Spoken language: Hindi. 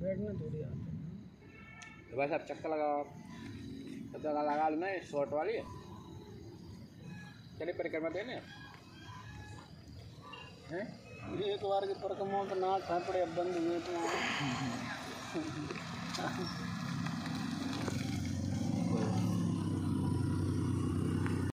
बैठना थोड़ी आता है। तो बस अब चक्कर लगा लो ना, शॉर्ट वाली है। चलिए परिक्रमा देने हैं। एक बार की परिक्रमा तो ना था पड़े, अब बंद हुए तो